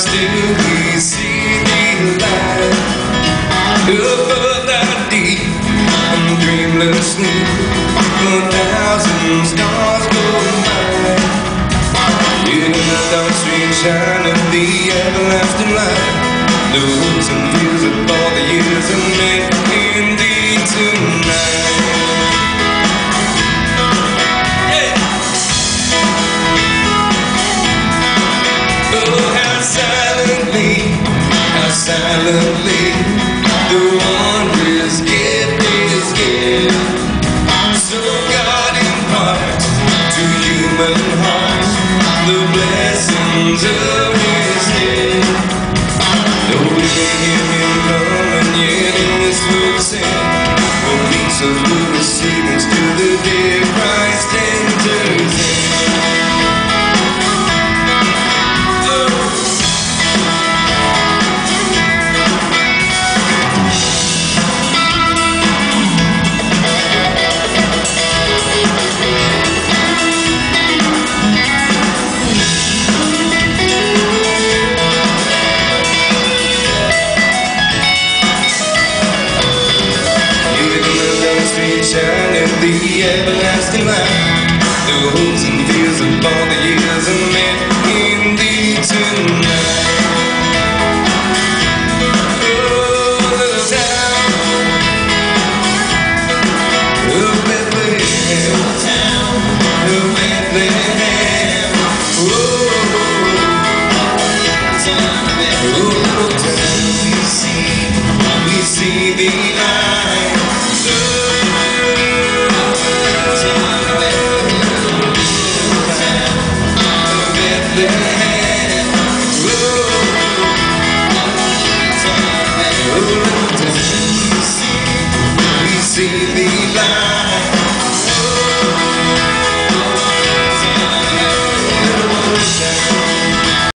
still we see the light above that deep and dreamless sleep. 1,000 stars go by in the dark street shine of the everlasting light. The hopes and fears of all the years are made indeed tonight. Silently, the wondrous gift is given. So God imparts to human hearts the blessings of His name. Though we may hear Him come and yet in this world sin, the peace of will receive us to the day Christ enters in. Shining the everlasting light. The hopes and fears of all the years are met indeed tonight. Oh, little town of Bethlehem, little town of Bethlehem. Oh, little town, we see the